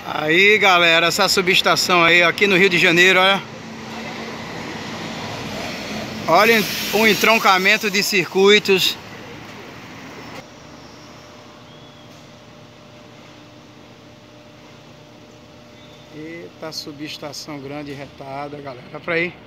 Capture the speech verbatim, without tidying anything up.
Aí, galera, essa subestação aí aqui no Rio de Janeiro, olha. Olha o entroncamento de circuitos. Eita, subestação grande e retada, galera. Olha pra aí.